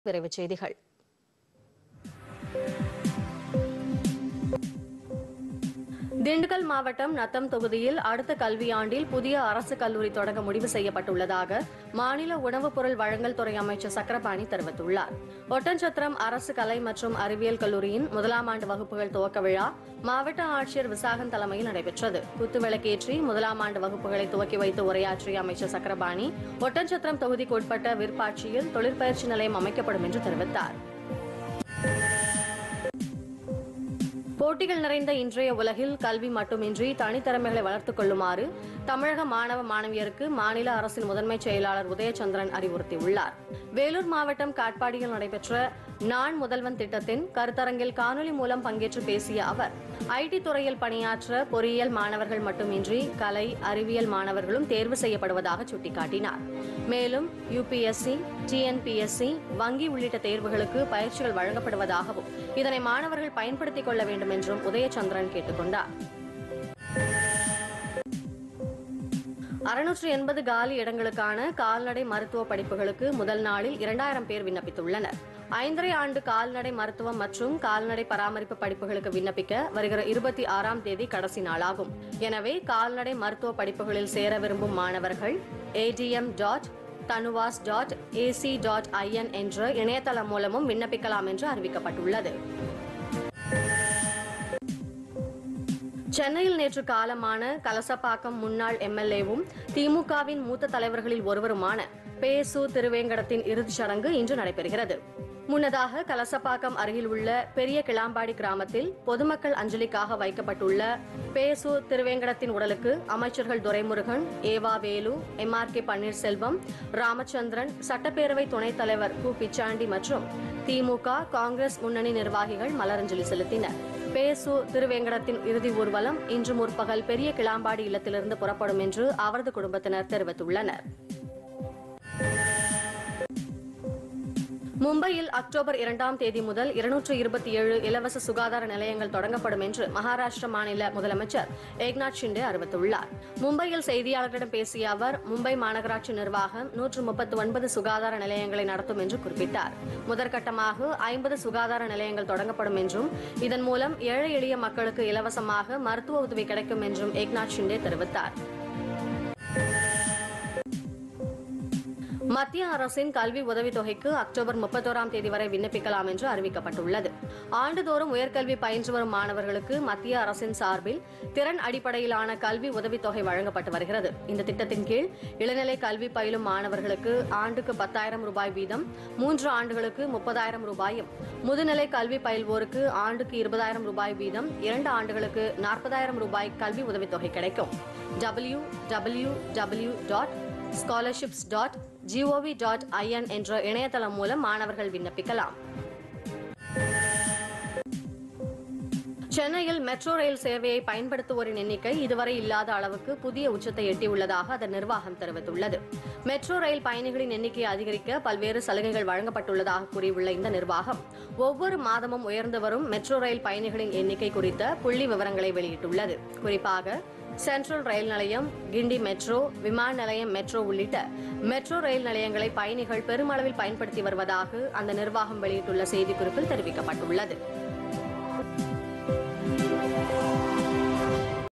விரைவுச் செய்திகள். திண்டுக்கல் மாவட்டம் நத்தம் தொகுதியில் அடுத்த கல்வியாண்டில் புதிய அரசு கல்லூரி தொடங்க முடிவு செய்யப்பட்டுள்ளதாக மாநில உணவுப் பொருள் வழங்கல் துறை அமைச்சர் சக்கரபாணி தெரிவித்துள்ளார். ஒட்டன்சத்திரம் அரசு கலை மற்றும் அறிவியல் கல்லூரியின் முதலாம் ஆண்டு வகுப்புகள் துவக்க விழா மாவட்ட ஆட்சியர் விசாகன் தலைமையில் நடைபெற்றது. குத்துவிளக்கேற்றி முதலாம் ஆண்டு வகுப்புகளை துவக்கி வைத்து உரையாற்றிய அமைச்சர் சக்கரபாணி ஒட்டன்சத்திரம் தொகுதிக்கு உட்பட்ட விற்பாட்சியில் தொழிற்பயிற்சி நிலையம் அமைக்கப்படும் என்று தெரிவித்தார். போட்டிகள் நிறைந்த இன்றைய உலகில் கல்வி மட்டுமின்றி தனித்திறமைகளை வளர்த்துக் கொள்ளுமாறு தமிழக மாணவ மாணவியருக்கு மாநில அரசின் முதன்மைச் செயலாளர் உதயச்சந்திரன் அறிவுறுத்தியுள்ளார். வேலூர் மாவட்டம் காட்பாடியில் நடைபெற்ற நான் முதல்வன் திட்டத்தின் கருத்தரங்கில் காணொலி மூலம் பங்கேற்று பேசிய அவர் ஐடி துறையில் பணியாற்ற பொறியியல் மாணவர்கள் மட்டுமின்றி கலை அறிவியல் மாணவர்களும் தேர்வு செய்யப்படுவதாக சுட்டிக்காட்டினார். மேலும் யுபிஎஸ்சி, டிஎன்பிஎஸ்சி, வங்கி உள்ளிட்ட தேர்வுகளுக்கு பயிற்சிகள் வழங்கப்படுவதாகவும் இதனை மாணவர்கள் பயன்படுத்திக் கொள்ள வேண்டும் என்றும் உதயச்சந்திரன் கேட்டுக் கொண்டார். 680 காலி இடங்களுக்கான கால்நடை மருத்துவ படிப்புகளுக்கு முதல் நாளில் 2000 பேர் விண்ணப்பித்துள்ளனர். 5.5 ஆண்டு கால்நடை மருத்துவம் மற்றும் கால்நடை பராமரிப்பு படிப்புகளுக்கு விண்ணப்பிக்க வருகிற 26ஆம் தேதி கடைசி நாளாகும். எனவே கால்நடை மருத்துவ படிப்புகளில் சேர விரும்பும் மாணவர்கள் adm.tanuvas.ac.in என்ற இணையதளம் மூலமும் விண்ணப்பிக்கலாம் என்று அறிவிக்கப்பட்டுள்ளது. சென்னையில் நேற்று காலமான கலசப்பாக்கம் முன்னாள் எம்எல்ஏவும் திமுகவின் மூத்த தலைவர்களில் ஒருவருமான பேசு திருவேங்கடத்தின் இறுதிச் சடங்கு இன்று நடைபெறுகிறது. முன்னதாக கலசப்பாக்கம் அருகில் உள்ள பெரிய கிளாம்பாடி கிராமத்தில் பொதுமக்கள் அஞ்சலிக்காக வைக்கப்பட்டுள்ள பேசு திருவேங்கடத்தின் உடலுக்கு அமைச்சர்கள் துரைமுருகன், ஏவா வேலு, MRK பன்னீர்செல்வம், ராமச்சந்திரன், சட்டப்பேரவை துணைத் தலைவர் கு பிச்சாண்டி மற்றும் திமுக, காங்கிரஸ் முன்னணி நிர்வாகிகள் மலரஞ்சலி செலுத்தினர். பேசு திருவேங்கடத்தின் இறுதி ஊர்வலம் இன்று முற்பகல் பெரிய கிளாம்பாடி இல்லத்திலிருந்து புறப்படும் என்று அவரது குடும்பத்தினர் தெரிவித்துள்ளனர். மும்பையில் அக்டோபர் 2ஆம் தேதி முதல் 227 இலவச சுகாதார நிலையங்கள் தொடங்கப்படும் என்று மகாராஷ்டிர மாநில முதலமைச்சர் ஏக்நாத் ஷிண்டே அறிவித்துள்ளார். மும்பையில் செய்தியாளர்களிடம் பேசிய அவர் மும்பை மாநகராட்சி நிர்வாகம் 139 சுகாதார நிலையங்களை நடத்தும் என்று குறிப்பிட்டார். முதற்கட்டமாக 50 சுகாதார நிலையங்கள் தொடங்கப்படும் என்றும் இதன் மூலம் ஏழை எளிய மக்களுக்கு இலவசமாக மருத்துவ உதவி கிடைக்கும் என்றும் ஏக்நாத் ஷிண்டே தெரிவித்தார். மத்திய அரசின் கல்வி உதவித்தொகைக்கு அக்டோபர் 31ஆம் தேதி வரை விண்ணப்பிக்கலாம் என்று அறிவிக்கப்பட்டுள்ளது. ஆண்டுதோறும் உயர்கல்வி பயின்று வரும் மாணவர்களுக்கு மத்திய அரசின் சார்பில் திறன் அடிப்படையிலான கல்வி உதவித்தொகை வழங்கப்பட்டு வருகிறது. இந்த திட்டத்தின் கீழ் இளநிலை கல்வி பயிலும் மாணவர்களுக்கு ஆண்டுக்கு 10,000 ரூபாய் வீதம் 3 ஆண்டுகளுக்கு 30,000 ரூபாயும், முதுநிலை கல்வி பயில்வோருக்கு ஆண்டுக்கு 20,000 ரூபாய் வீதம் 2 ஆண்டுகளுக்கு 40,000 ரூபாய் கல்வி உதவித்தொகை கிடைக்கும். www.scholarships.gov.in என்ற இணையதளம் மூலம் மாணவர்கள் விண்ணப்பிக்கலாம். சென்னையில் மெட்ரோ ரயில் சேவையை பயன்படுத்துவோரின் எண்ணிக்கை இதுவரை இல்லாத அளவுக்கு புதிய உச்சத்தை எட்டியுள்ளதாக அதன் நிர்வாகம் தெரிவித்துள்ளது. மெட்ரோ ரயில் பயணிகளின் எண்ணிக்கையை அதிகரிக்க பல்வேறு சலுகைகள் வழங்கப்பட்டுள்ளதாக கூறியுள்ள இந்த நிர்வாகம் ஒவ்வொரு மாதமும் உயர்ந்து வரும் மெட்ரோ ரயில் பயணிகளின் எண்ணிக்கை குறித்த புள்ளி விவரங்களை வெளியிட்டுள்ளது. குறிப்பாக சென்ட்ரல் ரயில் நிலையம், கிண்டி மெட்ரோ, விமான நிலையம் மெட்ரோ உள்ளிட்ட மெட்ரோ ரயில் நிலையங்களை பயணிகள் பெருமளவில் பயன்படுத்தி வருவதாக அந்த நிர்வாகம் வெளியிட்டுள்ள செய்திக்குறிப்பில் தெரிவிக்கப்பட்டுள்ளது.